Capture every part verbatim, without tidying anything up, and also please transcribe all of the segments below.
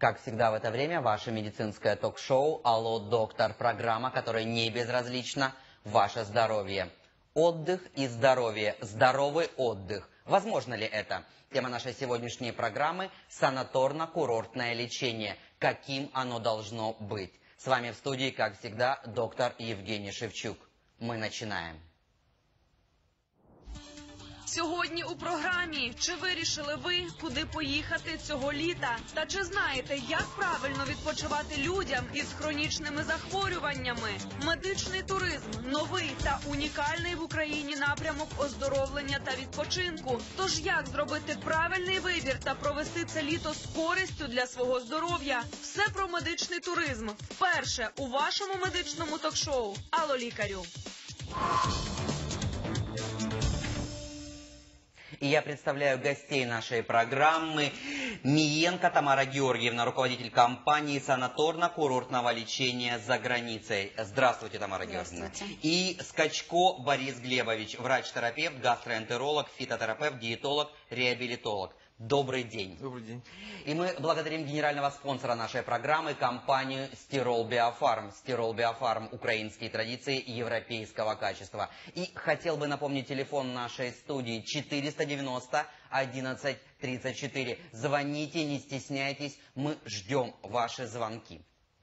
Как всегда в это время, ваше медицинское ток-шоу «Алло, доктор», программа, которая не безразлична, ваше здоровье. Отдых и здоровье. Здоровый отдых. Возможно ли это? Тема нашей сегодняшней программы – санаторно-курортное лечение. Каким оно должно быть? С вами в студии, как всегда, доктор Евгений Шевчук. Мы начинаем. Сьогодні у програмі «Чи вирішили ви, куди поїхати цього літа?» Та чи знаєте, як правильно відпочивати людям із хронічними захворюваннями? Медичний туризм – новий та унікальний в Україні напрямок оздоровлення та відпочинку. Тож як зробити правильний вибір та провести це літо з користю для свого здоров'я? Все про медичний туризм. Вперше у вашому медичному ток-шоу «Алло, лікарю». И я представляю гостей нашей программы. Миенко Тамара Георгиевна, руководитель компании санаторно-курортного лечения за границей. Здравствуйте, Тамара Георгиевна. Здравствуйте. И Скачко Борис Глебович, врач-терапевт, гастроэнтеролог, фитотерапевт, диетолог, реабилитолог. Добрый день. Добрый день. И мы благодарим генерального спонсора нашей программы, компанию Стирол Биофарм. Стирол Биофарм – украинские традиции европейского качества. И хотел бы напомнить телефон нашей студии четыреста девяносто одиннадцать тридцать четыре. Звоните, не стесняйтесь, мы ждем ваши звонки.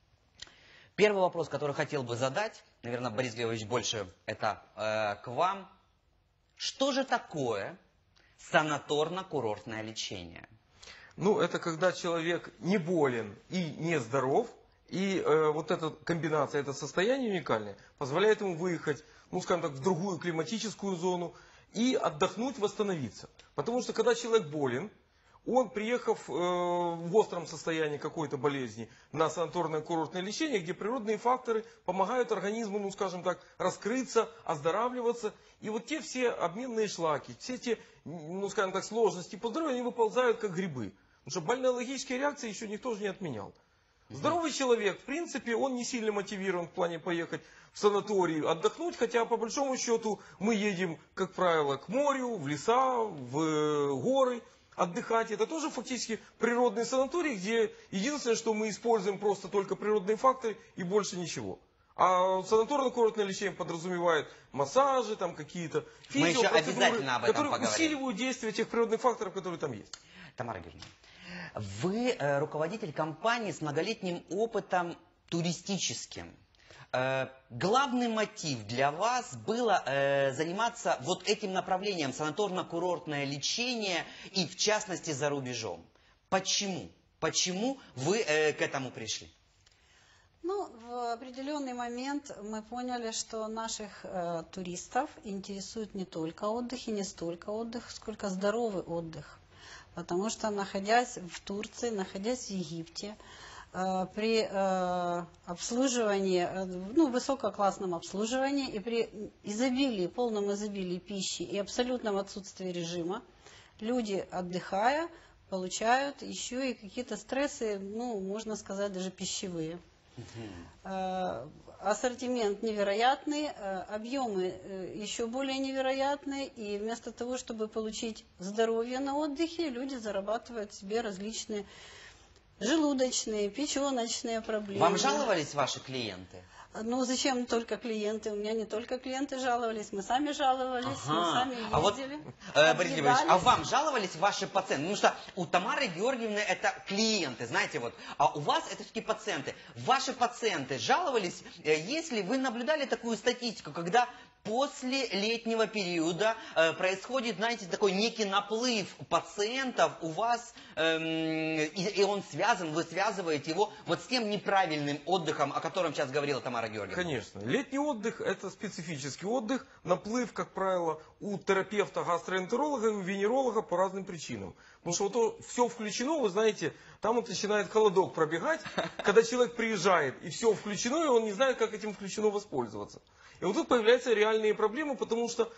Первый вопрос, который хотел бы задать, наверное, Борис Глебович, больше это э, к вам. Что же такое санаторно-курортное лечение? Ну, это когда человек не болен и не здоров, и э, вот эта комбинация, это состояние уникальное, позволяет ему выехать, ну, скажем так, в другую климатическую зону и отдохнуть, восстановиться. Потому что когда человек болен, он, приехав э, в остром состоянии какой-то болезни на санаторное курортное лечение, где природные факторы помогают организму, ну, скажем так, раскрыться, оздоравливаться. И вот те все обменные шлаки, все те, ну, скажем так, сложности по здоровью, они выползают как грибы. Потому что больноаллергические реакции еще никто же не отменял. Здоровый человек, в принципе, он не сильно мотивирован в плане поехать в санаторий, отдохнуть, хотя по большому счету мы едем, как правило, к морю, в леса, в горы отдыхать. Это тоже фактически природный санаторий, где единственное, что мы используем просто только природные факторы и больше ничего. А санаторно-курортное лечение подразумевает массажи, там какие-то физиопроцедуры, которые поговорим. усиливают действие тех природных факторов, которые там есть. Тамара Георгиевна, вы э, руководитель компании с многолетним опытом туристическим. Э, главный мотив для вас было э, заниматься вот этим направлением санаторно-курортное лечение и в частности за рубежом. Почему? Почему вы э, к этому пришли? Ну, в определенный момент мы поняли, что наших э, туристов интересует не только отдых и не столько отдых, сколько здоровый отдых. Потому что, находясь в Турции, находясь в Египте, э, при э, обслуживании, э, ну, высококлассном обслуживании и при изобилии, полном изобилии пищи и абсолютном отсутствии режима, люди, отдыхая, получают еще и какие-то стрессы, ну, можно сказать, даже пищевые. Uh-huh. Ассортимент невероятный, объемы еще более невероятные, и вместо того, чтобы получить здоровье на отдыхе, люди зарабатывают себе различные желудочные, печеночные проблемы. Вам жаловались ваши клиенты? Ну, зачем только клиенты? У меня не только клиенты жаловались, мы сами жаловались, ага. мы сами ездили. А вот, э, Борис Георгиевич, а вам жаловались ваши пациенты? Потому что у Тамары Георгиевны это клиенты, знаете, вот, а у вас это все-таки пациенты. Ваши пациенты жаловались, если вы наблюдали такую статистику, когда после летнего периода э, происходит, знаете, такой некий наплыв пациентов у вас, эм, и, и он связан, вы связываете его вот с тем неправильным отдыхом, о котором сейчас говорила Тамара Георгиевна. Конечно. Летний отдых – это специфический отдых, наплыв, как правило, у терапевта, гастроэнтеролога и у венеролога по разным причинам. Потому что вот то, все включено, вы знаете, там вот начинает холодок пробегать, когда человек приезжает, и все включено, и он не знает, как этим включено воспользоваться. И вот тут появляются реальные проблемы, потому что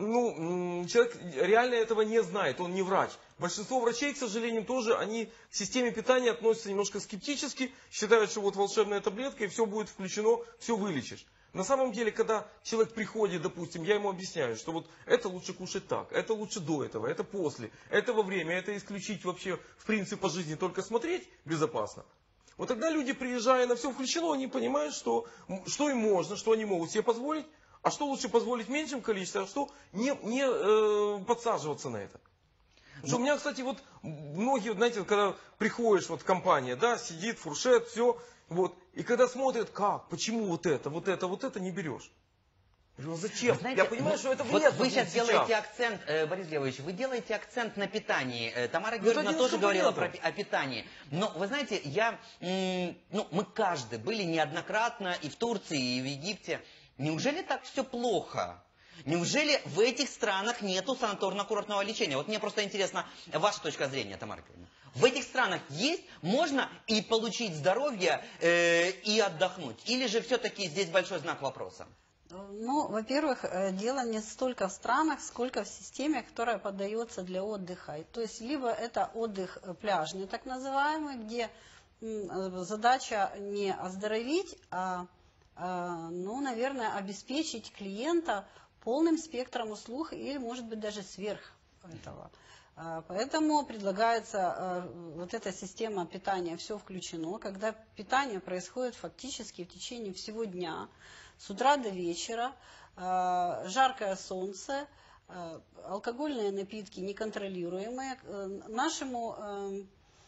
ну, человек реально этого не знает, он не врач. Большинство врачей, к сожалению, тоже, они к системе питания относятся немножко скептически, считают, что вот волшебная таблетка, и все будет включено, все вылечишь. На самом деле, когда человек приходит, допустим, я ему объясняю, что вот это лучше кушать так, это лучше до этого, это после, это во время, это исключить вообще в принципе по жизни только смотреть безопасно. Вот тогда люди, приезжая на все включено, они понимают, что, что им можно, что они могут себе позволить, а что лучше позволить в меньшем количестве, а что не, не э, подсаживаться на это. Что у меня, кстати, вот многие, знаете, когда приходишь, вот компания, да, сидит, фуршет, все, вот, и когда смотрят, как, почему вот это, вот это, вот это не берешь. Я говорю, зачем? Знаете, я понимаю, ну, что это вот вредно. вы сейчас, сейчас делаете акцент, э, Борис Леович, вы делаете акцент на питании. Э, Тамара Ну, Георгиевна это тоже говорила про, компонентов. о питании. Но вы знаете, я, м, ну, мы каждый были неоднократно и в Турции, и в Египте. Неужели так все плохо? Неужели в этих странах нету санаторно-курортного лечения? Вот мне просто интересно ваша точка зрения, Тамара Георгиевна. В этих странах есть, можно и получить здоровье, э, и отдохнуть? Или же все-таки здесь большой знак вопроса? Ну, во-первых, э, дело не столько в странах, сколько в системе, которая поддается для отдыха. И то есть, либо это отдых э, пляжный, так называемый, где м, э, задача не оздоровить, а, а, ну, наверное, обеспечить клиента полным спектром услуг или, может быть, даже сверх этого. А, Поэтому предлагается э, вот эта система питания, все включено, когда питание происходит фактически в течение всего дня, с утра до вечера, э, жаркое солнце, э, алкогольные напитки неконтролируемые. Э, Нашему э,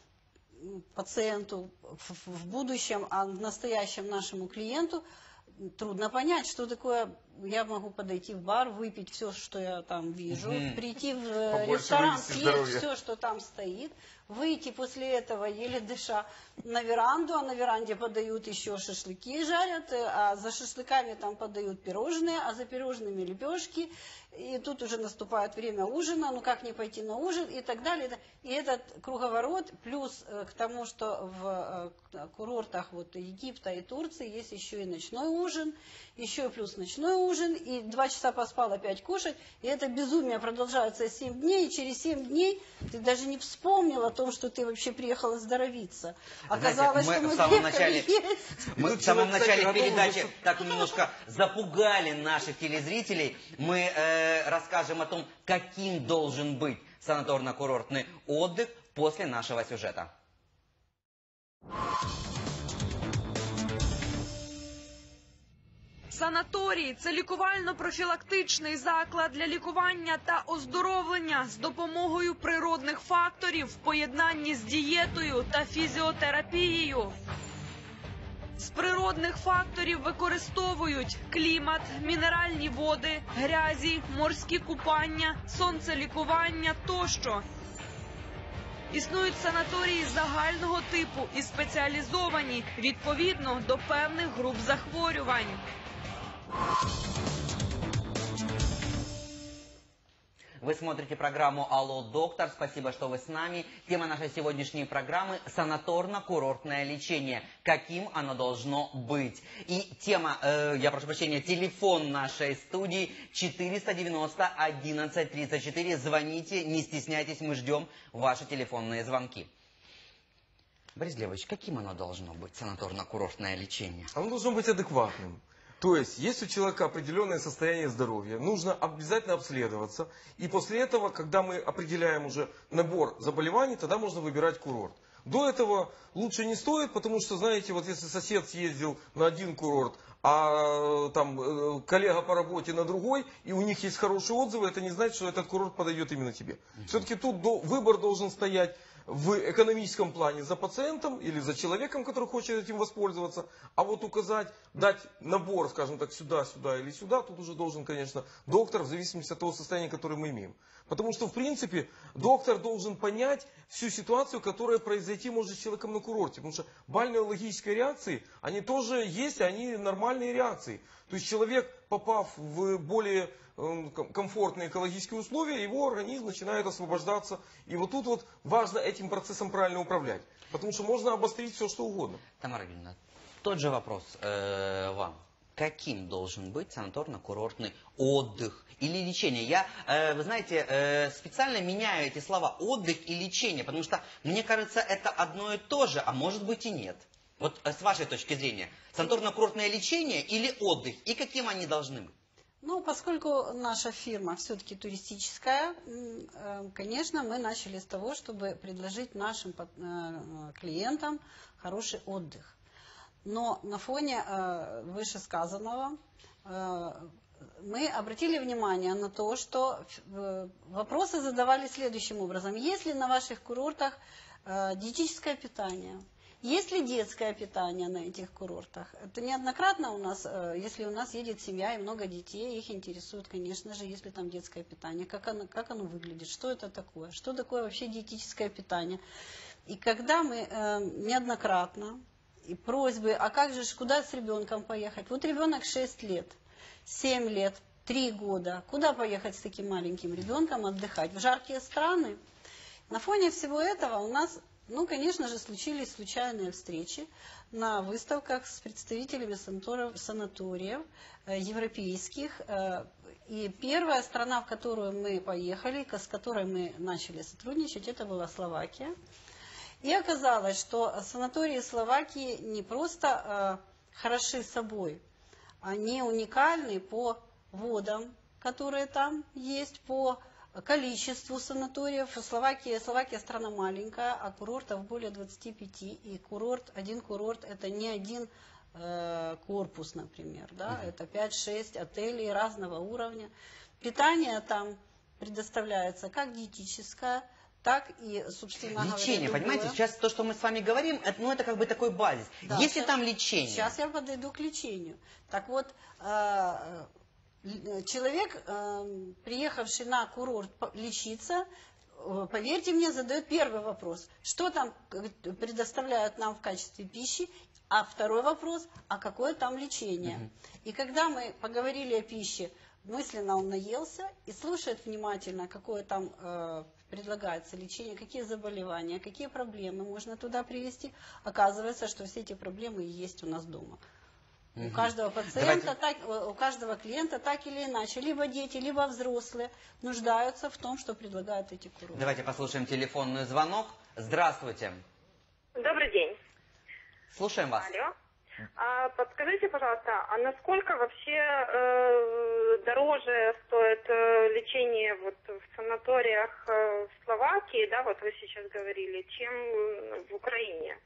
пациенту в, в будущем, а в настоящем нашему клиенту трудно понять, что такое. Я могу подойти в бар, выпить все, что я там вижу, Мгм. прийти в э, Побольше ресторан, вывести съесть здоровья. все, что там стоит, выйти после этого, еле дыша, на веранду, а на веранде подают еще шашлыки жарят, э, а за шашлыками там подают пирожные, а за пирожными лепешки, и тут уже наступает время ужина, ну как не пойти на ужин и так далее. И этот круговорот, плюс э, к тому, что в э, курортах вот Египта и Турции есть еще и ночной ужин, еще и плюс ночной ужин, и два часа поспал, опять кушать, и это безумие продолжается семь дней, и через семь дней ты даже не вспомнил о том, что ты вообще приехал оздоровиться. Оказалось, Знаете, мы что в мы самом приехали начале- есть. Мы тут в самом человек, кстати, начале готов передачи уже- так немножко запугали наших телезрителей. Мы э, расскажем о том, каким должен быть санаторно-курортный отдых после нашего сюжета. Санаторій – це лікувально-профілактичний заклад для лікування та оздоровлення з допомогою природних факторів в поєднанні з дієтою та фізіотерапією. З природних факторів використовують клімат, мінеральні води, грязі, морські купання, сонцелікування тощо. Існують санаторії загального типу і спеціалізовані відповідно до певних груп захворювань. Вы смотрите программу «Алло, доктор». Спасибо, что вы с нами. Тема нашей сегодняшней программы – санаторно-курортное лечение. Каким оно должно быть? И тема, э, я прошу прощения, телефон нашей студии четыреста девяносто одиннадцать тридцать четыре. Звоните, не стесняйтесь, мы ждем ваши телефонные звонки. Борис Леович, каким оно должно быть, санаторно-курортное лечение? Оно должно быть адекватным. То есть, если у человека определенное состояние здоровья, нужно обязательно обследоваться. И после этого, когда мы определяем уже набор заболеваний, тогда можно выбирать курорт. До этого лучше не стоит, потому что, знаете, вот если сосед съездил на один курорт, а там э, коллега по работе на другой, и у них есть хорошие отзывы, это не значит, что этот курорт подойдет именно тебе. Mm-hmm. Все-таки тут до, выбор должен стоять в экономическом плане за пациентом или за человеком, который хочет этим воспользоваться, а вот указать, дать набор, скажем так, сюда, сюда или сюда, тут уже должен, конечно, доктор, в зависимости от того состояния, которое мы имеем. Потому что, в принципе, доктор должен понять всю ситуацию, которая произойти может с человеком на курорте. Потому что бальнеологические реакции, они тоже есть, они нормальные реакции. То есть человек, попав в более комфортные экологические условия, его организм начинает освобождаться. И вот тут вот важно этим процессом правильно управлять. Потому что можно обострить все, что угодно. Тамара Георгиевна, тот же вопрос э, вам. Каким должен быть санаторно-курортный отдых или лечение? Я, э, вы знаете, э, специально меняю эти слова «отдых» и «лечение», потому что, мне кажется, это одно и то же, а может быть и нет. Вот э, с вашей точки зрения, санаторно-курортное лечение или отдых, и каким они должны быть? Ну, поскольку наша фирма все-таки туристическая, э, конечно, мы начали с того, чтобы предложить нашим э, клиентам хороший отдых. Но на фоне э, вышесказанного э, мы обратили внимание на то, что э, вопросы задавали следующим образом. Есть ли на ваших курортах э, диетическое питание? Есть ли детское питание на этих курортах? Это неоднократно у нас, э, если у нас едет семья и много детей, их интересует, конечно же, если там детское питание, как оно, как оно выглядит, что это такое, что такое вообще диетическое питание. И когда мы э, неоднократно, и просьбы, а как же, куда с ребенком поехать? Вот ребенок шесть лет, семь лет, три года. Куда поехать с таким маленьким ребенком отдыхать? В жаркие страны? На фоне всего этого у нас, ну, конечно же, случились случайные встречи на выставках с представителями санаториев э, европейских. Э, и первая страна, в которую мы поехали, с которой мы начали сотрудничать, это была Словакия. И оказалось, что санатории Словакии не просто э, хороши собой, они уникальны по водам, которые там есть, по количеству санаториев. Словакия, Словакия страна маленькая, а курортов более двадцати пяти. И курорт, один курорт это не один э, корпус, например. Да? Uh-huh. Это пять-шесть отелей разного уровня. Питание там предоставляется как диетическое, так и, собственно говоря, лечение, другое. понимаете, сейчас то, что мы с вами говорим, это, ну, это как бы такой базис. Да, Если сейчас, там лечение... Сейчас я подойду к лечению. Так вот, э, человек, э, приехавший на курорт лечиться, э, поверьте мне, задает первый вопрос. Что там предоставляют нам в качестве пищи? А второй вопрос, а какое там лечение? Угу. И когда мы поговорили о пище, мысленно он наелся и слушает внимательно, какое там э, предлагается лечение, какие заболевания, какие проблемы можно туда привести. Оказывается, что все эти проблемы и есть у нас дома. Угу. У каждого пациента, так, у каждого клиента так или иначе, либо дети, либо взрослые нуждаются в том, что предлагают эти курорты. Давайте послушаем телефонный звонок. Здравствуйте. Добрый день. Слушаем вас. Алло. А подскажите, пожалуйста, а насколько вообще э, дороже стоит э, лечение вот в санаториях э, в Словакии, да, вот вы сейчас говорили, чем в Украине?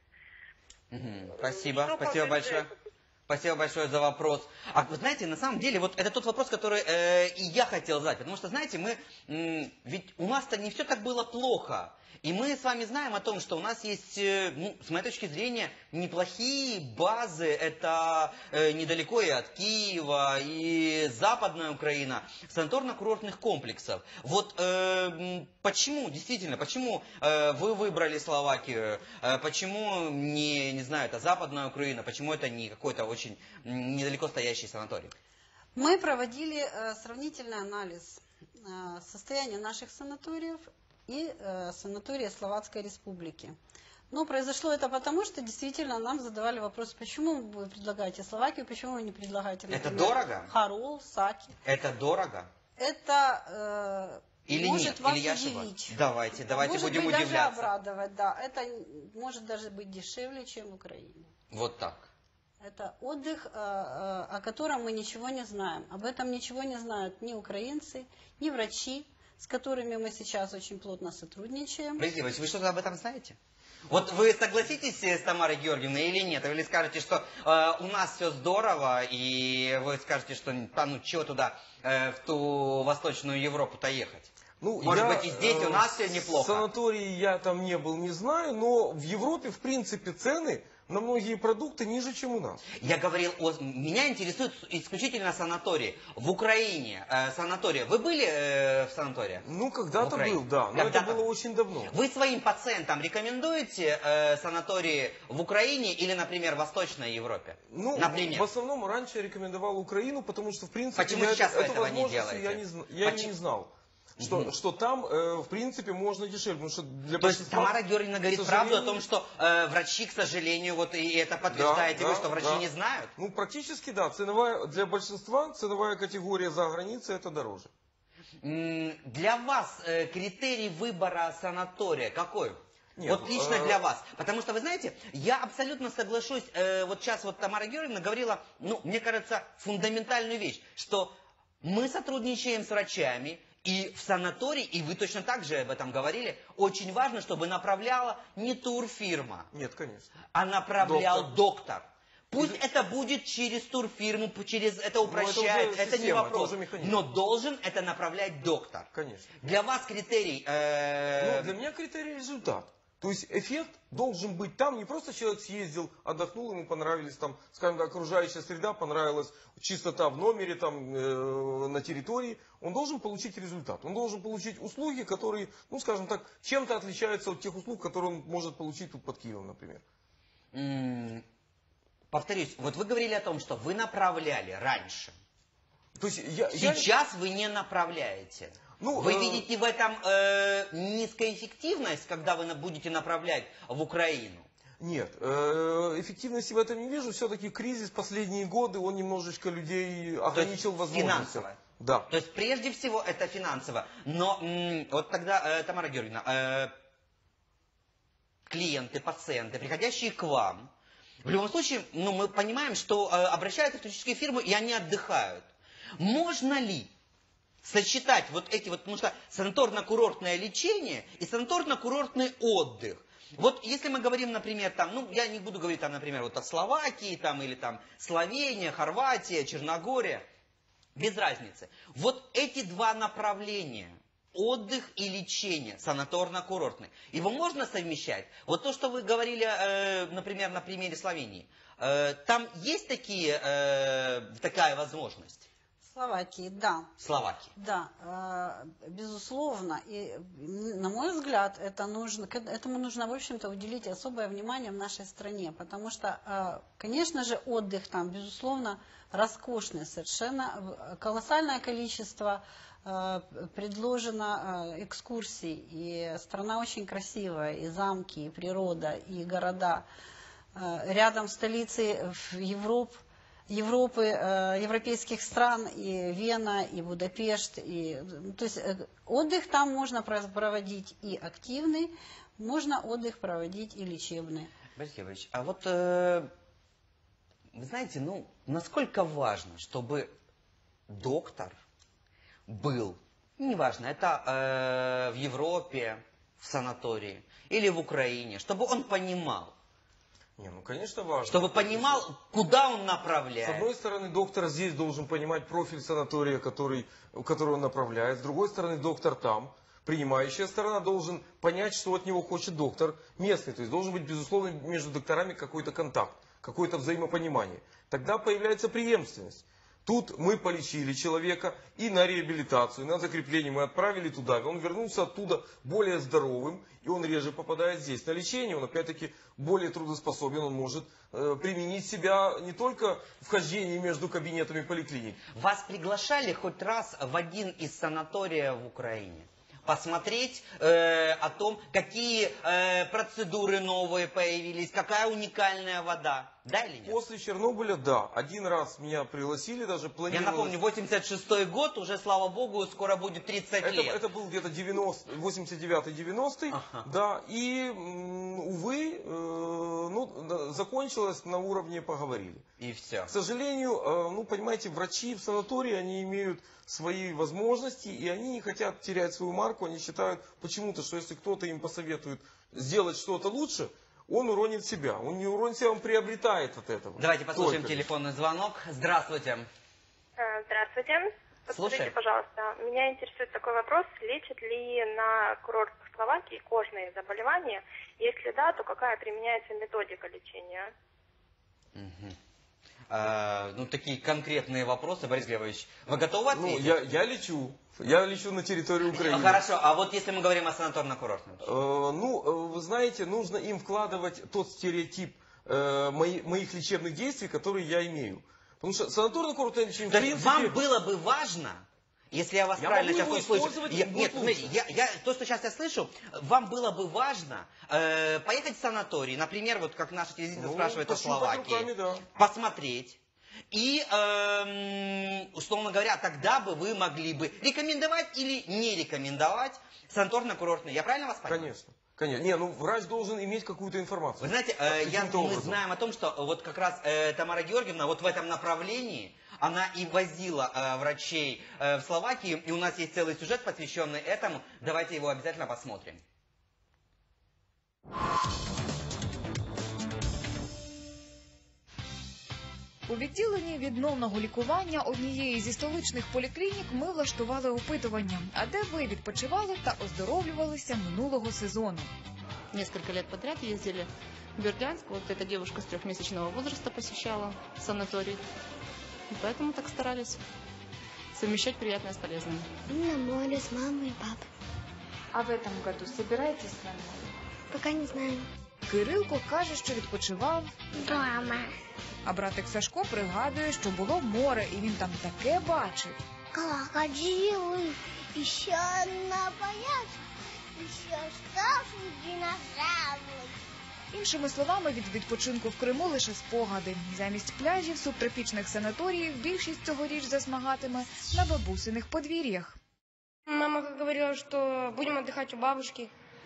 Угу. Спасибо, Что спасибо большое. Спасибо большое за вопрос. А вы знаете, на самом деле, вот это тот вопрос, который э, и я хотел задать. Потому что, знаете, мы, э, ведь у нас-то не все так было плохо. И мы с вами знаем о том, что у нас есть, э, ну, с моей точки зрения, неплохие базы. Это э, недалеко и от Киева, и Западная Украина, санаторно-курортных комплексов. Вот э, почему, действительно, почему э, вы выбрали Словакию? Э, почему не, не знаю, это Западная Украина? Почему это не какой-то очень недалеко стоящий санаторий? Мы проводили э, сравнительный анализ э, состояния наших санаториев и э, санатория Словацкой Республики. Но произошло это потому, что действительно нам задавали вопрос, почему вы предлагаете Словакию, почему вы не предлагаете, например, это дорого? Харул, Саки. Это дорого? Это э, или может нет? вас Или я удивить. Давайте, давайте может будем быть, удивляться. Даже обрадовать, да. Это может даже быть дешевле, чем в Украине. Вот так. Это отдых, о котором мы ничего не знаем. Об этом ничего не знают ни украинцы, ни врачи, с которыми мы сейчас очень плотно сотрудничаем. Борис Иванович, вы что-то об этом знаете? Вот вы согласитесь с Тамарой Георгиевной или нет? Или скажете, что э, у нас все здорово, и вы скажете, что а, ну чего туда, э, в ту Восточную Европу-то ехать? Ну, может я, быть, и здесь у нас все неплохо? Санатории я там не был, не знаю, но в Европе, в принципе, цены на многие продукты ниже, чем у нас. Я говорил, о, меня интересует исключительно санатории. В Украине э, санатория. Вы были э, в санатории? Ну, когда-то был, да, но это было очень давно. Вы своим пациентам рекомендуете э, санатории в Украине или, например, в Восточной Европе? Ну, например? в основном раньше я рекомендовал Украину, потому что, в принципе, почему я сейчас это, вы этого эту не делаете? Я, не, я почему? не знал. Что, угу. что там, э, в принципе, можно дешевле. Потому что для То есть Тамара Георгиевна говорит правду о том, что э, врачи, к сожалению, вот и это подтверждаете да, вы, да, что врачи да. не знают? Ну, практически, да. Ценовая, для большинства ценовая категория за границей это дороже. Для вас э, критерий выбора санатория какой? Нет, вот лично э... для вас. Потому что, вы знаете, я абсолютно соглашусь, э, вот сейчас вот Тамара Георгиевна говорила, ну, мне кажется, фундаментальную вещь, что мы сотрудничаем с врачами, и в санатории, и вы точно так же об этом говорили, очень важно, чтобы направляла не турфирма. Нет, конечно. А направлял доктор. доктор. Пусть Или... это будет через турфирму, через это упрощает, это, это не вопрос. Это но должен это направлять доктор. Конечно. Для вас критерий... Э... Ну, для меня критерий результат. То есть эффект должен быть там, не просто человек съездил, отдохнул, ему понравились там, скажем так, окружающая среда, понравилась чистота в номере, там, э, на территории. Он должен получить результат. Он должен получить услуги, которые, ну, скажем так, чем-то отличаются от тех услуг, которые он может получить тут под Киевом, например. Mm, повторюсь, вот вы говорили о том, что вы направляли раньше. То есть я, Сейчас я... вы не направляете. Ну, вы э... видите в этом э, низкоэффективность, когда вы будете направлять в Украину? Нет, эффективности в этом не вижу. Все-таки кризис последние годы, он немножечко людей ограничил возможности. Финансово. Да. То есть прежде всего это финансово. Но вот тогда, э, Тамара Георгиевна, э, клиенты, пациенты, приходящие к вам, в любом случае, ну, мы понимаем, что э, обращаются в туристические фирмы, и они отдыхают. Можно ли сочетать вот эти вот, потому что санаторно-курортное лечение и санаторно-курортный отдых. Вот если мы говорим, например, там, ну, я не буду говорить, там, например, вот о Словакии, там, или там Словения, Хорватия, Черногория, без разницы. Вот эти два направления, отдых и лечение, санаторно-курортный, его можно совмещать? Вот то, что вы говорили, э, например, на примере Словении, э, там есть такие, э, такая возможность? Словакии, да. Словакии. Да, э, безусловно. И, на мой взгляд, это нужно, к этому нужно, в общем-то, уделить особое внимание в нашей стране. Потому что, э, конечно же, отдых там, безусловно, роскошный совершенно. Колоссальное количество э, предложено э, экскурсий. И страна очень красивая, и замки, и природа, и города. Э, рядом столицы в Европе. Европы, э, европейских стран, и Вена, и Будапешт. И, то есть э, отдых там можно проводить и активный, можно отдых проводить и лечебный. Борис Георгиевич, а вот, э, вы знаете, ну, насколько важно, чтобы доктор был, неважно, это э, в Европе, в санатории, или в Украине, чтобы он понимал, Не, ну, конечно, важно. чтобы понимал, куда он направляет. С одной стороны, доктор здесь должен понимать профиль санатория, который, который он направляет. С другой стороны, доктор там. Принимающая сторона должен понять, что от него хочет доктор местный. То есть должен быть, безусловно, между докторами какой-то контакт, какое-то взаимопонимание. Тогда появляется преемственность. Тут мы полечили человека и на реабилитацию, и на закрепление мы отправили туда. Он вернулся оттуда более здоровым, и он реже попадает здесь на лечение. Он опять-таки более трудоспособен, он может э, применить себя не только в хождении между кабинетами поликлиник. Вас приглашали хоть раз в один из санаториев в Украине? Посмотреть э, о том, какие э, процедуры новые появились, какая уникальная вода. Да или нет? После Чернобыля, да. Один раз меня пригласили, даже планировалось... Я напомню, восемьдесят шестой год, уже, слава богу, скоро будет тридцать это, лет. Это был где-то восемьдесят девятый девяностый, ага. Да, и, увы, э, ну, закончилось на уровне поговорили. И все. К сожалению, э, ну, понимаете, врачи в санатории, они имеют свои возможности, и они не хотят терять свою марку, они считают почему-то, что если кто-то им посоветует сделать что-то лучше, он уронит себя. Он не уронит себя, он приобретает от этого. Давайте послушаем Только. телефонный звонок. Здравствуйте. Здравствуйте. Подскажите, Слушай. пожалуйста, меня интересует такой вопрос. Лечат ли на курортах Словакии кожные заболевания? Если да, то какая применяется методика лечения? Угу. А, ну, такие конкретные вопросы, Борис Глебович. Вы готовы ответить? Ну, я, я лечу. Я лечу на территории Украины. Хорошо, а вот если мы говорим о санаторно-курортном? Э, ну, вы знаете, нужно им вкладывать тот стереотип э, мои, моих лечебных действий, которые я имею. Потому что санаторно-курортное лечение, в принципе... Вам было бы важно, если я вас я правильно могу сейчас его услышу... использовать, Я, будет нет, лучше. смотрите, я, я, то, что сейчас я слышу, вам было бы важно э, поехать в санаторий, например, вот как наша телевизия ну, спрашивает о Словакии, руками, да. посмотреть. И, э, условно говоря, тогда бы вы могли бы рекомендовать или не рекомендовать санаторно-курортный. Я правильно вас понимаю? Конечно. Конечно. Не, ну врач должен иметь какую-то информацию. Вы знаете, э, я, мы образом. знаем о том, что вот как раз э, Тамара Георгиевна вот в этом направлении, она и возила э, врачей э, в Словакию, и у нас есть целый сюжет, посвященный этому. Давайте его обязательно посмотрим. У відділенні відновного лікування однієї зі столичних поліклінік ми влаштували опитування. А де ви відпочивали та оздоровлювалися минулого сезону? Несколько лет подряд ездили в Бердянск. Вот эта девушка с трехмесячного возраста посещала санаторий. И поэтому так старались совмещать приятное с полезным. На море с мамой и папой. А в этом году собираетесь на море? Пока не знаю. Кирилко каже, що відпочивав, Дома. а братик Сашко пригадує, що було море, і він там таке бачив. Крокодилы, песчаная поляна, еще страшные динозавры. Іншими словами, від відпочинку в Криму лише спогади. Замість пляжів субтропічних санаторіїв більшість цьогоріч засмагатиме на бабусиних подвір'ях. Мама говорила, что будем отдыхать у бабушки.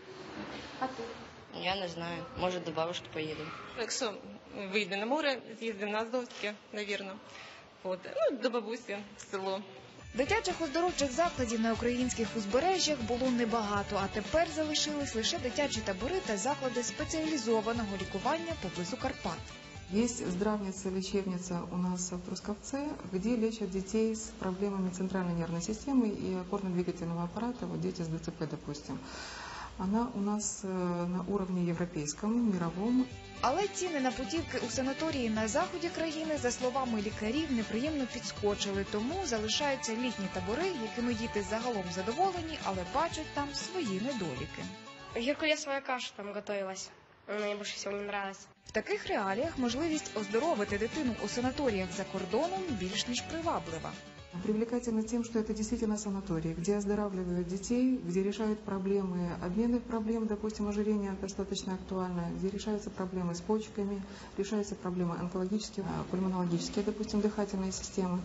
А ти? Я не знаю. Может, до бабушки поеду. Якщо вийде на море, з'їздимо на Азовське, навірно. От. Ну, до бабусі в село. Дитячих оздоровчих закладів на українських узбережжях було небагато, а тепер залишились лише дитячі табори та заклади спеціалізованого лікування поблизу Карпат. Есть здравница-лечебница у нас в Трускавце, где лечат детей с проблемами центральной нервной системы и опорно-двигательного аппарата, вот дети с ДЦП, допустим. Она у нас на уровне европейском, мировом. Але ціни на путівки у санаторії на заході країни, за словами лікарів, неприємно підскочили. Тому залишаються літні табори, якими діти загалом задоволені, але бачать там свої недоліки. Геркулесовая каша там готовилась. Мне больше всего не нравилась. В таких реаліях можливість оздоровити дитину у санаторіях за кордоном більш ніж приваблива. Привлекательно тем, что это действительно санатории, где оздоравливают детей, где решают проблемы обменных проблем, допустим, ожирение достаточно актуально, где решаются проблемы с почками, решаются проблемы онкологические, пульмонологические, допустим, дыхательные системы,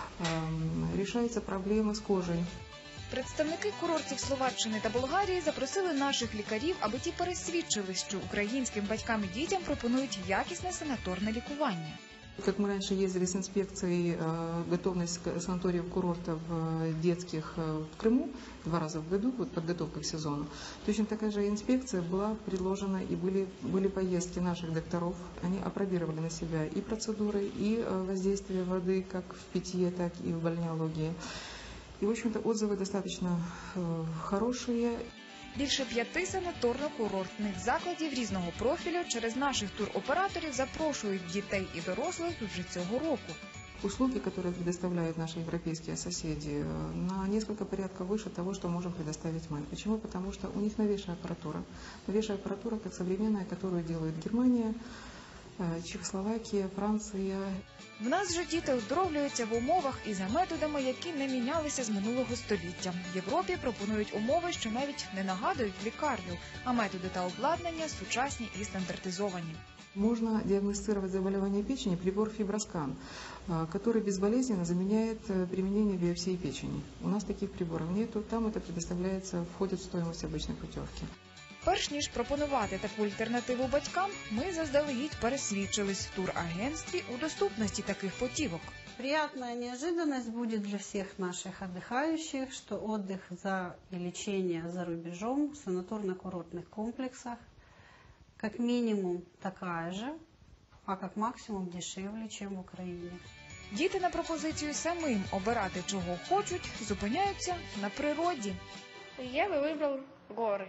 решаются проблемы с кожей. Представники курортів Словаччини та Болгарії запросили наших лікарів, аби ті пересвідчились, що українським батькам і дітям пропонують якісне санаторне лікування. Как мы раньше ездили с инспекцией э, готовность санаториев, курортов э, детских э, в Крыму два раза в году, вот подготовка к сезону, точно такая же инспекция была предложена, и были, были поездки наших докторов, они опробировали на себя и процедуры, и э, воздействие воды как в питье, так и в бальнеологии. И, в общем-то, отзывы достаточно э, хорошие. Більше п'яти санаторно-курортних закладів різного профілю через наших туроператорів запрошують дітей і дорослих вже цього року. Услуги, которые предоставляют наши европейские соседи, на несколько порядков выше того, что можем предоставить мы. Почему? Потому что у них новейшая аппаратура. Новейшая аппаратура, как современная, которую делает Германия, Чехословакия, Франция. В нас же діти оздоровлюються в умовах і за методами, які не мінялися з минулого століття. В Європі пропонують умови, що навіть не нагадують лікарню, а методи та обладнання сучасні і стандартизовані. Можно диагностировать заболевание печени прибор фиброскан, который безболезненно заменяет применение биопсии печени. У нас таких приборов нету, там это предоставляется, входит в стоимость обычной путевки. Перш ніж пропонувати таку альтернативу батькам, ми заздалегідь пересвідчились в турагентстві у доступності таких путівок. Приятная неожиданность будет для всех наших отдыхающих, что отдых за и лечение за рубежом в санаторно-курортных комплексах как минимум такая же, а как максимум дешевле, чем в Украине. Діти на пропозицію самим обирати, чого хочуть, зупиняються на природі. Я бы выбрал горы.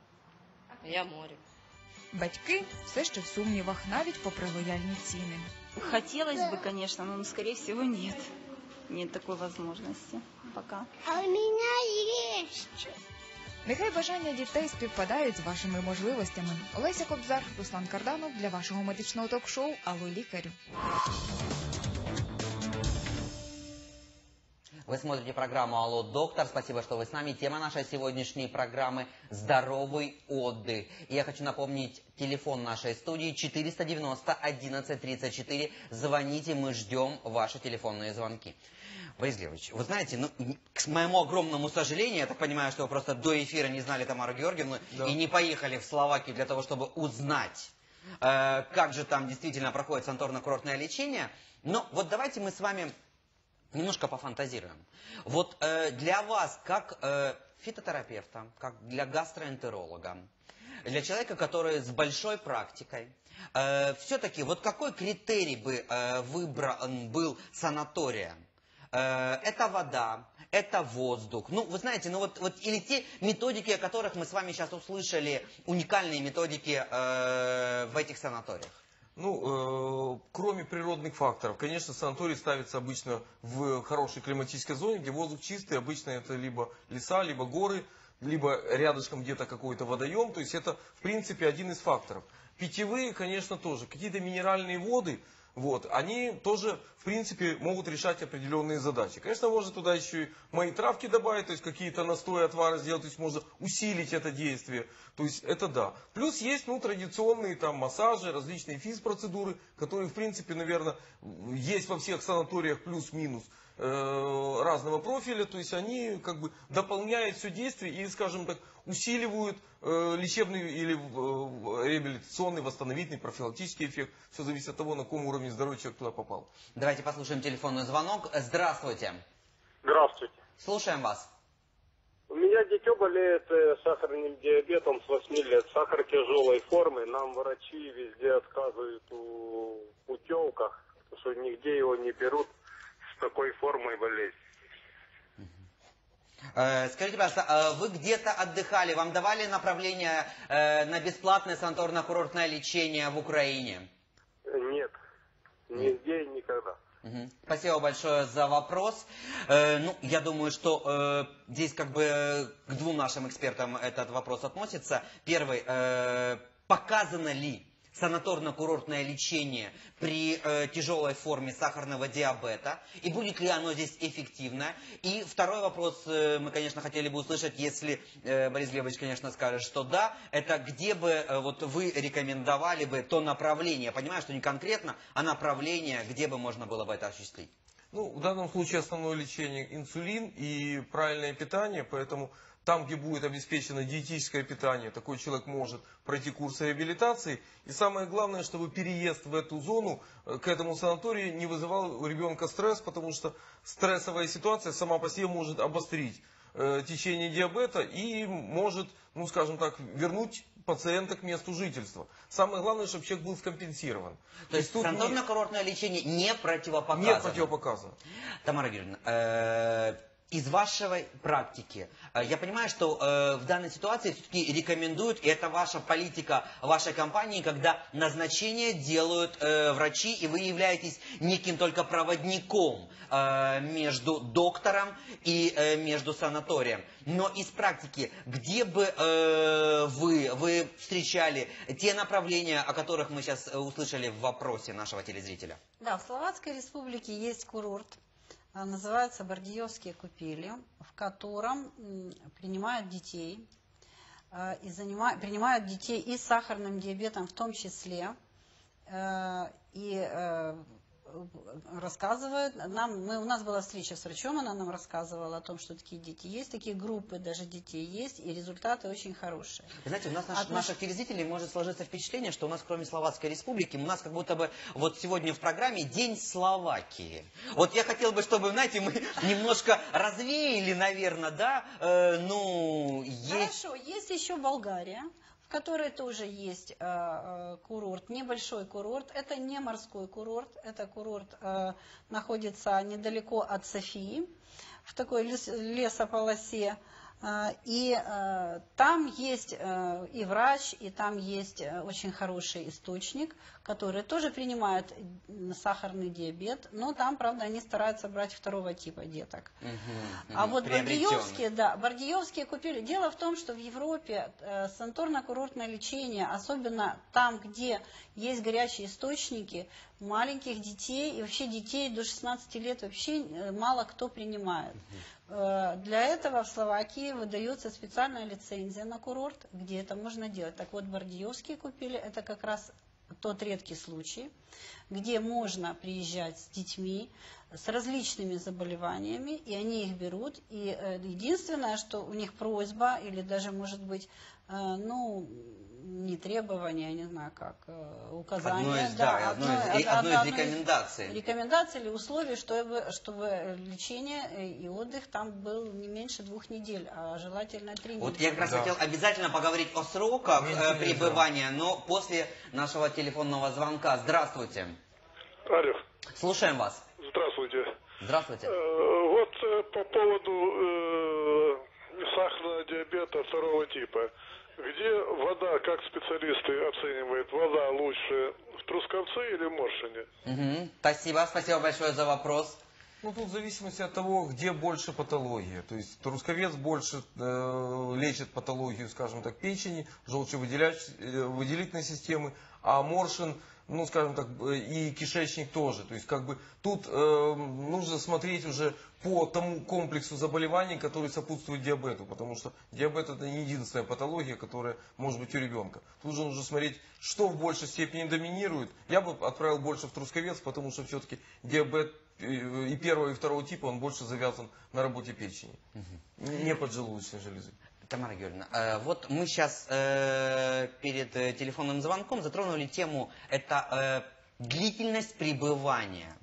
Я море. Батьки все ще в сумнівах, навіть попри лояльні ціни. Хотелось бы, конечно, но, скорее всего, нет. Нет такой возможности пока. А у меня есть. Нехай бажання дітей співпадають з вашими можливостями. Олеся Кобзар, Руслан Карданов для вашого медичного ток-шоу «Алло, лікарю». Вы смотрите программу «Алло, доктор». Спасибо, что вы с нами. Тема нашей сегодняшней программы – здоровый отдых. И я хочу напомнить телефон нашей студии четыреста девяносто одиннадцать тридцать четыре. Звоните, мы ждем ваши телефонные звонки. Борис Глебович, вы знаете, ну, к моему огромному сожалению, я так понимаю, что вы просто до эфира не знали Тамару Георгиевну, да, и не поехали в Словакию для того, чтобы узнать, э, как же там действительно проходит санаторно-курортное лечение. Но вот давайте мы с вами немножко пофантазируем. Вот э, для вас, как э, фитотерапевта, как для гастроэнтеролога, для человека, который с большой практикой, э, все-таки вот какой критерий бы э, выбран был санатория? Э, это вода, это воздух. Ну, вы знаете, ну вот, вот или те методики, о которых мы с вами сейчас услышали, уникальные методики э, в этих санаториях. Ну, э, кроме природных факторов, конечно, санаторий ставится обычно в хорошей климатической зоне, где воздух чистый, обычно это либо леса, либо горы, либо рядышком где-то какой-то водоем, то есть это, в принципе, один из факторов. Питьевые, конечно, тоже, какие-то минеральные воды, вот, они тоже, в принципе, могут решать определенные задачи. Конечно, можно туда еще и мои травки добавить, то есть какие-то настои, отвары сделать, то есть можно усилить это действие. То есть это да. Плюс есть, ну, традиционные там массажи, различные физпроцедуры, которые, в принципе, наверное, есть во всех санаториях плюс-минус э, разного профиля. То есть они как бы дополняют все действие и, скажем так, усиливают э, лечебный или э, реабилитационный, восстановительный, профилактический эффект. Все зависит от того, на каком уровне здоровья человек туда попал. Давайте послушаем телефонный звонок. Здравствуйте. Здравствуйте. Слушаем вас. У меня дитё болеет э, сахарным диабетом с восьми лет. Сахар тяжелой формы. Нам врачи везде отказывают в путевках, потому что нигде его не берут с такой формой болезни. Э, скажите, пожалуйста, вы где-то отдыхали? Вам давали направление э, на бесплатное санаторно-курортное лечение в Украине? Нет. Нигде и никогда. Угу. Спасибо большое за вопрос. Э, ну, я думаю, что э, здесь как бы э, к двум нашим экспертам этот вопрос относится. Первый, э, показано ли санаторно-курортное лечение при э, тяжелой форме сахарного диабета, и будет ли оно здесь эффективно? И второй вопрос, э, мы, конечно, хотели бы услышать, если э, Борис Глебович, конечно, скажет, что да, это где бы э, вот вы рекомендовали бы то направление, я понимаю, что не конкретно, а направление, где бы можно было бы это осуществить? Ну, в данном случае основное лечение инсулин и правильное питание, поэтому там, где будет обеспечено диетическое питание, такой человек может пройти курс реабилитации. И самое главное, чтобы переезд в эту зону, к этому санаторию, не вызывал у ребенка стресс, потому что стрессовая ситуация сама по себе может обострить э, течение диабета и может, ну скажем так, вернуть пациента к месту жительства. Самое главное, чтобы человек был скомпенсирован. То есть санаторно-курортное не... лечение не противопоказано? Не противопоказано. Тамара Георгиевна, э из вашей практики, я понимаю, что э, в данной ситуации все-таки рекомендуют, и это ваша политика вашей компании, когда назначение делают э, врачи, и вы являетесь неким только проводником э, между доктором и э, между санаторием. Но из практики, где бы э, вы, вы встречали те направления, о которых мы сейчас услышали в вопросе нашего телезрителя? Да, в Словацкой Республике есть курорт. Называется Бардиевские купели, в котором принимают детей, и занимают, принимают детей и с сахарным диабетом в том числе, и рассказывают нам, мы, у нас была встреча с врачом, она нам рассказывала о том, что такие дети есть, такие группы даже детей есть, и результаты очень хорошие. Вы знаете, у нас наш, Отнош... наших телезрителей может сложиться впечатление, что у нас кроме Словацкой Республики, у нас как будто бы вот сегодня в программе День Словакии. Вот я хотел бы, чтобы, знаете, мы немножко развеяли, наверное, да, э, ну, есть... Хорошо, есть еще Болгария, в которой тоже есть э, э, курорт, небольшой курорт. Это не морской курорт, это курорт э, находится недалеко от Софии, в такой лес, лесополосе. И там есть и врач, и там есть очень хороший источник, который тоже принимает сахарный диабет, но там, правда, они стараются брать второго типа деток. Угу, угу. А вот Бардиевские, да, Бардиевские купили. Дело в том, что в Европе санаторно-курортное лечение, особенно там, где есть горячие источники, маленьких детей и вообще детей до шестнадцати лет вообще мало кто принимает. Для этого в Словакии выдается специальная лицензия на курорт, где это можно делать. Так вот, Бардиевские купили, это как раз тот редкий случай, где можно приезжать с детьми с различными заболеваниями, и они их берут. И единственное, что у них просьба, или даже, может быть, ну, не требования, я не знаю как, указания. Одно из, да, да, одно, одно из, одно, одно одно из рекомендаций. Рекомендаций или условий, чтобы, чтобы лечение и отдых там был не меньше двух недель, а желательно три недели. Вот я как раз да. хотел обязательно поговорить о сроках Меньше пребывания, но после нашего телефонного звонка. Здравствуйте. Алло. Слушаем вас. Здравствуйте. Здравствуйте. Э, вот э, по поводу э, сахарного диабета второго типа. Где вода, как специалисты оценивают, вода лучше в Трусковце или в Моршине? Угу. Спасибо, спасибо большое за вопрос. Ну, тут в зависимости от того, где больше патология. То есть Трусковец больше э, лечит патологию, скажем так, печени, желчевыделительной системы, а Моршин, ну, скажем так, и кишечник тоже. То есть, как бы, тут э, нужно смотреть уже по тому комплексу заболеваний, которые сопутствуют диабету. Потому что диабет это не единственная патология, которая может быть у ребенка. Тут же нужно смотреть, что в большей степени доминирует. Я бы отправил больше в Трусковец, потому что все-таки диабет и первого, и второго типа, он больше завязан на работе печени, угу. не поджелудочной железы. Тамара Георгиевна, э, вот мы сейчас э, перед э, телефонным звонком затронули тему, это э, длительность пребывания.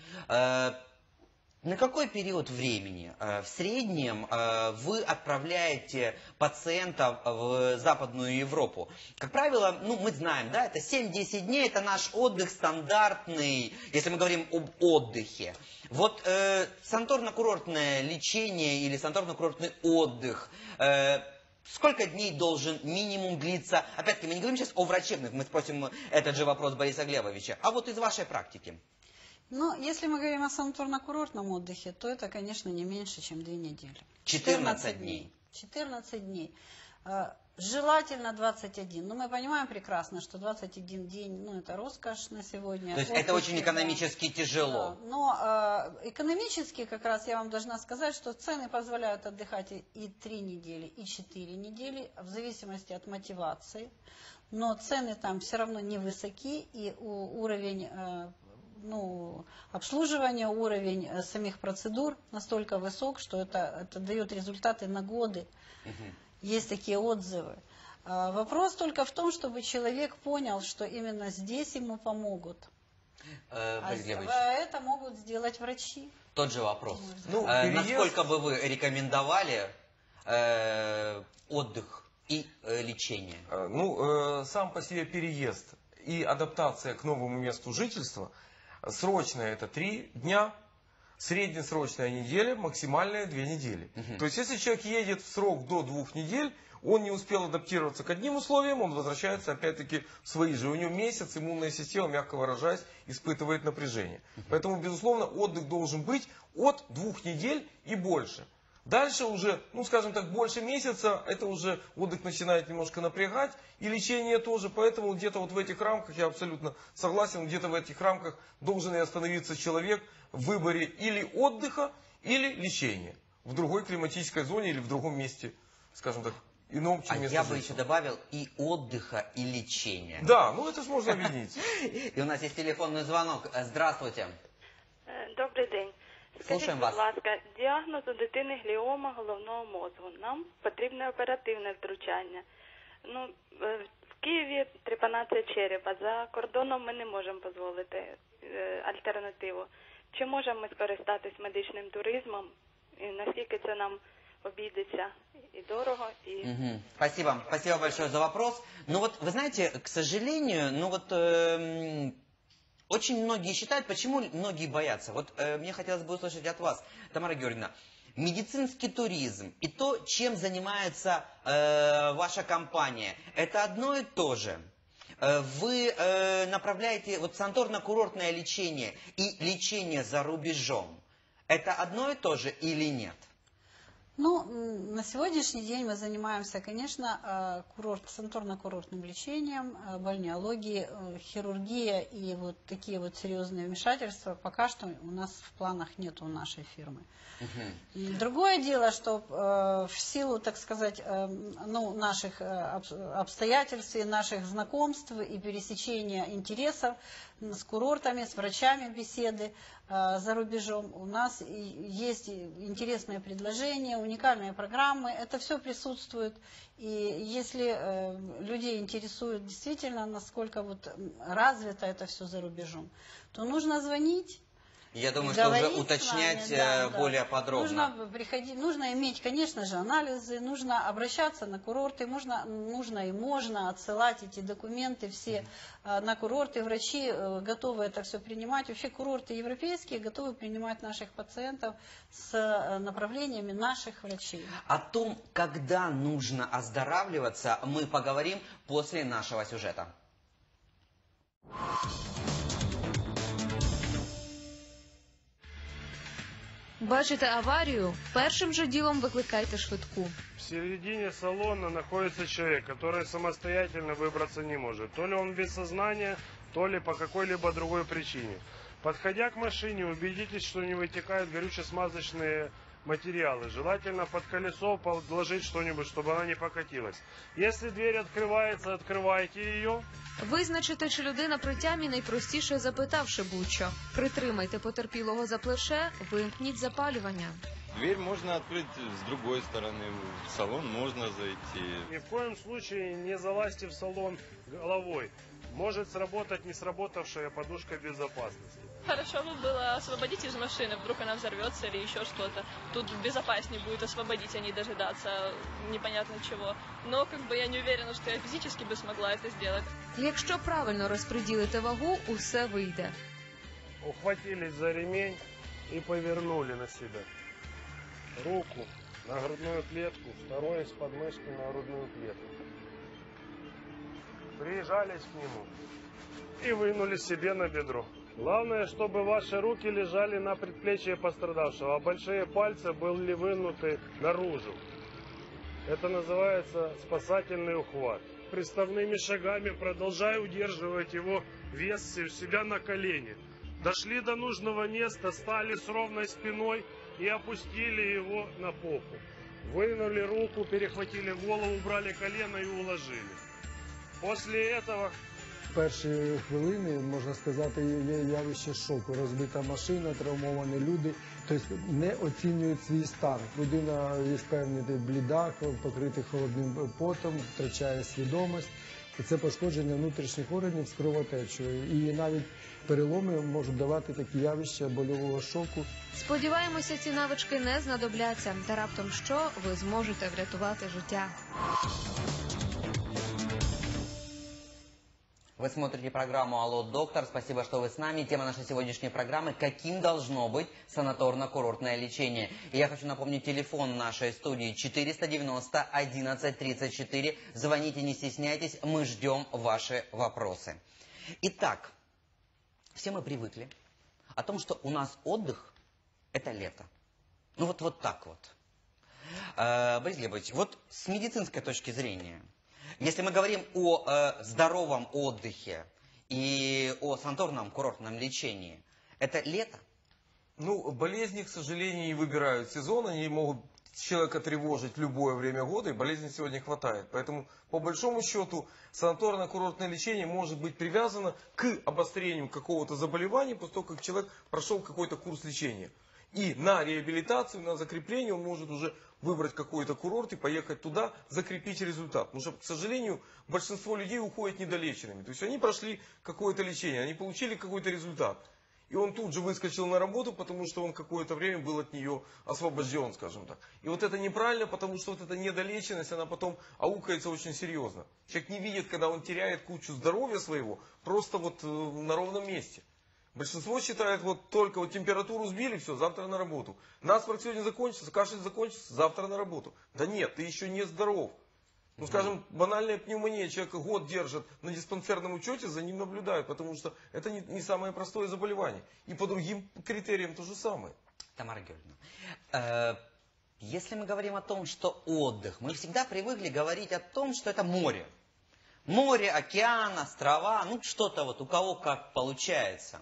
Э, на какой период времени э, в среднем э, вы отправляете пациентов в Западную Европу? Как правило, ну, мы знаем, да, это семь-десять дней, это наш отдых стандартный, если мы говорим об отдыхе. Вот э, санаторно-курортное лечение или санаторно-курортный отдых, э, сколько дней должен минимум длиться? Опять-таки, мы не говорим сейчас о врачебных, мы спросим этот же вопрос Бориса Глебовича. А вот из вашей практики. Ну, если мы говорим о санаторно-курортном отдыхе, то это, конечно, не меньше, чем две недели. четырнадцать дней. четырнадцать дней. Желательно двадцать один. Но мы понимаем прекрасно, что двадцать один день, ну, это роскошь на сегодня. То есть отпуск, это очень экономически да. тяжело. Да. Но э, экономически, как раз я вам должна сказать, что цены позволяют отдыхать и три недели, и четыре недели, в зависимости от мотивации. Но цены там все равно невысоки, и у, уровень... Э, ну, обслуживание, уровень самих процедур настолько высок, что это, это дает результаты на годы. Угу. Есть такие отзывы. А, вопрос только в том, чтобы человек понял, что именно здесь ему помогут. Э, а, а это могут сделать врачи. Тот же вопрос. Ну, э, переезд... Насколько бы вы рекомендовали э, отдых и э, лечение? Ну, э, сам по себе переезд и адаптация к новому месту жительства. Срочная это три дня, среднесрочная неделя, максимальная две недели. Угу. То есть, если человек едет в срок до двух недель, он не успел адаптироваться к одним условиям, он возвращается опять-таки в свои же. У него месяц, иммунная система, мягко выражаясь, испытывает напряжение. Угу. Поэтому, безусловно, отдых должен быть от двух недель и больше. Дальше уже, ну скажем так, больше месяца, это уже отдых начинает немножко напрягать, и лечение тоже, поэтому где-то вот в этих рамках, я абсолютно согласен, где-то в этих рамках должен и остановиться человек в выборе или отдыха, или лечения, в другой климатической зоне или в другом месте, скажем так, ином, чем а место я жительства. бы еще добавил и отдыха, и лечения. Да, ну это же можно объединить. И у нас есть телефонный звонок. Здравствуйте. Добрий день. Скажіть, Слушаем будь вас. ласка, діагноз у дитини гліома головного мозку. Нам потрібне оперативне втручання. Ну, в Києві трепанація черепа. За кордоном ми не можемо дозволити альтернативу. Чи можемо ми скористатись медичним туризмом? І наскільки це нам обійдеться и дорого, и... Угу. Спасибо. Спасибо большое за вопрос. Ну вот, вы знаете, к сожалению, ну вот... Э, Очень многие считают, почему многие боятся. Вот э, мне хотелось бы услышать от вас, Тамара Георгиевна, медицинский туризм и то, чем занимается э, ваша компания, это одно и то же? Вы э, направляете вот санаторно-курортное лечение и лечение за рубежом. Это одно и то же или нет? Ну, на сегодняшний день мы занимаемся, конечно, курорт, санаторно-курортным лечением, бальнеологией, хирургия и вот такие вот серьезные вмешательства пока что у нас в планах нет у нашей фирмы. Uh-huh. Другое дело, что э, в силу, так сказать, э, ну, наших обстоятельств и наших знакомств и пересечения интересов с курортами, с врачами беседы э, за рубежом, у нас есть интересные предложения, уникальные программы, это все присутствует. И если э, людей интересует действительно, насколько вот развито это все за рубежом, то нужно звонить. Я думаю, что уже уточнять вами, да, более да. подробно. Нужно, приходить, нужно иметь, конечно же, анализы, нужно обращаться на курорты, можно, нужно и можно отсылать эти документы все mm-hmm. на курорты. Врачи готовы это все принимать. Вообще курорты европейские готовы принимать наших пациентов с направлениями наших врачей. О том, когда нужно оздоравливаться, мы поговорим после нашего сюжета. Бачите аварію? Першим же ділом викликайте швидку. В середине салона находится человек, который самостоятельно выбраться не может. То ли он без сознания, то ли по какой-либо другой причине. Подходя к машине, убедитесь, что не вытекают горюче-смазочные материалы. Желательно под колесо подложить что-нибудь, чтобы она не покатилась. Если дверь открывается, открывайте ее. Визначити, чи людина при тямі, найпростіше запитавши будь-що. Притримайте потерпілого за плече, вимкніть запалювання. Дверь можно открыть с другой стороны, в салон можно зайти. Ни в коем случае не залазьте в салон головой. Может сработать не сработавшая подушка безопасности. Хорошо бы было освободить из машины, вдруг она взорвется или еще что-то. Тут безопаснее будет освободить, а не дожидаться непонятно чего. Но как бы я не уверена, что я физически бы смогла это сделать. Якщо правильно розподілити вагу, усе вийде. Ухватились за ремень и повернули на себя. Руку на грудную клетку, второй с подмышки на грудную клетку. Прижались к нему и вынули себе на бедро. Главное, чтобы ваши руки лежали на предплечье пострадавшего, а большие пальцы были вынуты наружу. Это называется спасательный ухват. Приставными шагами продолжая удерживать его вес у себя на колени. Дошли до нужного места, стали с ровной спиной и опустили его на попу. Вынули руку, перехватили голову, убрали колено и уложили. После этого... Перші хвилини, можна сказати, є явище шоку. Розбита машина, травмовані люди, тобто не оцінюють свій стан. Людина є певний бліда, покритий холодним потом, втрачає свідомість. І це пошкодження внутрішніх органів з кровотечею. І навіть переломи можуть давати такі явища больового шоку. Сподіваємося, ці навички не знадобляться. Та раптом що, ви зможете врятувати життя. Вы смотрите программу «Алло, доктор». Спасибо, что вы с нами. Тема нашей сегодняшней программы «Каким должно быть санаторно-курортное лечение?». И я хочу напомнить телефон нашей студии четыреста девяносто одиннадцать тридцать четыре. Звоните, не стесняйтесь, мы ждем ваши вопросы. Итак, все мы привыкли о том, что у нас отдых – это лето. Ну вот, вот так вот. Э, Борис Глебович, вот с медицинской точки зрения – если мы говорим о э, здоровом отдыхе и о санаторном курортном лечении, это лето? Ну, болезни, к сожалению, не выбирают сезон, они могут человека тревожить в любое время года, и болезней сегодня хватает. Поэтому, по большому счету, санаторно-курортное лечение может быть привязано к обострению какого-то заболевания, после того, как человек прошел какой-то курс лечения. И на реабилитацию, на закрепление он может уже выбрать какой-то курорт и поехать туда, закрепить результат. Потому что, к сожалению, большинство людей уходят недолеченными. То есть они прошли какое-то лечение, они получили какой-то результат. И он тут же выскочил на работу, потому что он какое-то время был от нее освобожден, скажем так. И вот это неправильно, потому что вот эта недолеченность, она потом аукается очень серьезно. Человек не видит, когда он теряет кучу здоровья своего, просто вот на ровном месте. Большинство считает, вот только вот температуру сбили, все, завтра на работу. Насморк сегодня закончится, кашель закончится, завтра на работу. Да нет, ты еще не здоров. Ну, скажем, банальная пневмония, человека год держат на диспансерном учете, за ним наблюдают, потому что это не, не самое простое заболевание. И по другим критериям то же самое. Тамара Георгиевна, э, если мы говорим о том, что отдых, мы всегда привыкли говорить о том, что это море. Море, океан, острова, ну что-то вот у кого как получается.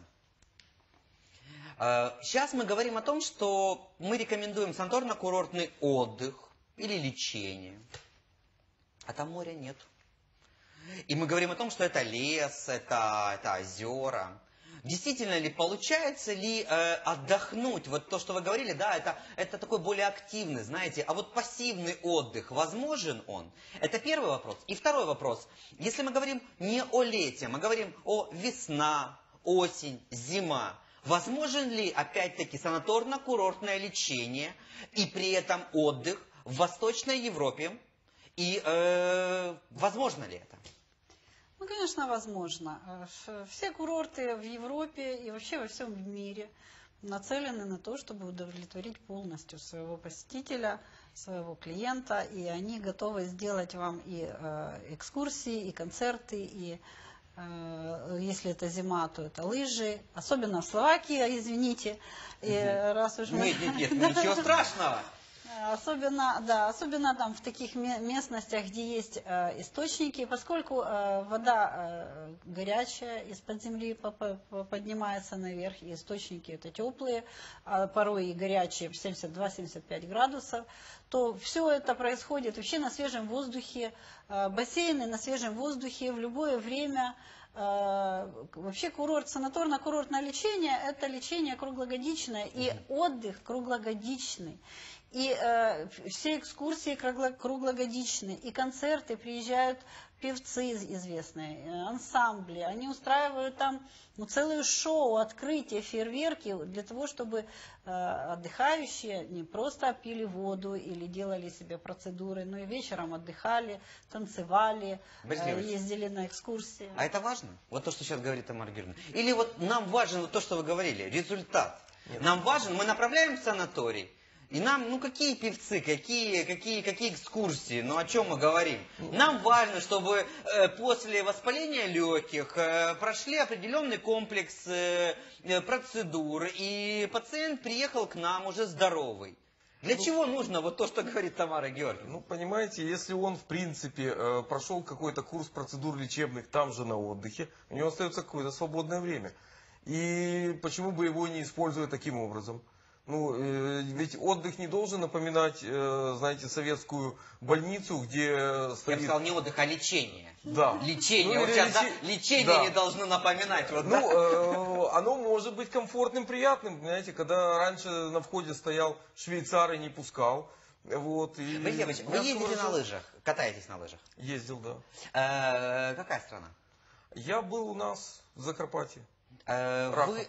Э, сейчас мы говорим о том, что мы рекомендуем санаторно-курортный отдых или лечение. А там моря нет. И мы говорим о том, что это лес, это, это озера. Действительно ли, получается ли э, отдохнуть? Вот то, что вы говорили, да, это, это такой более активный, знаете. А вот пассивный отдых, возможен он? Это первый вопрос. И второй вопрос. Если мы говорим не о лете, мы говорим о весна, осень, зима. Возможен ли, опять-таки, санаторно-курортное лечение и при этом отдых в Восточной Европе? И э, возможно ли это? Ну, конечно, возможно. Все курорты в Европе и вообще во всем мире нацелены на то, чтобы удовлетворить полностью своего посетителя, своего клиента. И они готовы сделать вам и э, экскурсии, и концерты, и э, если это зима, то это лыжи. Особенно в Словакии, извините. И раз уж мы... Нет, нет, нет, ничего страшного. Особенно, да, особенно там в таких местностях, где есть э, источники, поскольку э, вода э, горячая из-под земли поднимается наверх, и источники это теплые, а порой и горячие в семьдесят два — семьдесят пять градусов, то все это происходит вообще на свежем воздухе, э, бассейны на свежем воздухе в любое время. Вообще курорт, санаторно-курортное лечение – это лечение круглогодичное и отдых круглогодичный. И э, все экскурсии круглогодичные, и концерты, приезжают певцы известные, ансамбли, они устраивают там ну, целое шоу, открытие, фейерверки, для того, чтобы э, отдыхающие не просто пили воду или делали себе процедуры, но и вечером отдыхали, танцевали, э, ездили на экскурсии. А это важно? Вот то, что сейчас говорит Тамара Георгиевна. Или вот нам важен вот то, что вы говорили, результат. Нет. Нам важен, мы направляем в санаторий, и нам, ну какие певцы, какие, какие, какие экскурсии, ну о чем мы говорим? Нам важно, чтобы э, после воспаления легких э, прошли определенный комплекс э, процедур, и пациент приехал к нам уже здоровый. Для ну, чего нужно вот то, что говорит Тамара Георгиевна? Ну, понимаете, если он, в принципе, э, прошел какой-то курс процедур лечебных там же на отдыхе, у него остается какое-то свободное время. И почему бы его не использовать таким образом? Ну, э, ведь отдых не должен напоминать, э, знаете, советскую больницу, где стоит... Я бы сказал, не отдых, а лечение. Да. Лечение. Ну, вот сейчас, лечи... да, лечение да. не должно напоминать. Вот, ну, да? э, оно может быть комфортным, приятным. Знаете, когда раньше на входе стоял швейцар и не пускал. Вот, и... Борис Яковлевич, вы ездите на лыжах? Катаетесь на лыжах? Ездил, да. Э, какая страна? Я был у нас в Закарпатье. Э, вы...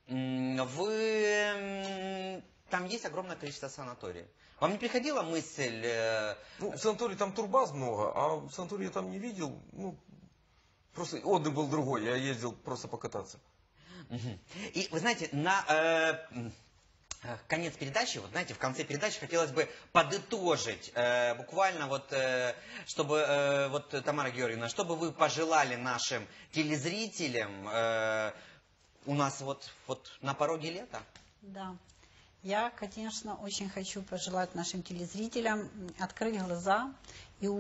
Вы... Там есть огромное количество санаториев. Вам не приходила мысль... Э... Ну, в санатории там турбаз много, а в санатории я там не видел. Ну, просто отдых был другой, я ездил просто покататься. И вы знаете, на э, конец передачи, вот знаете, в конце передачи хотелось бы подытожить, э, буквально вот, э, чтобы, э, вот, Тамара Георгиевна, что бы вы пожелали нашим телезрителям... Э, У нас вот, вот на пороге лета. Да. Я, конечно, очень хочу пожелать нашим телезрителям открыть глаза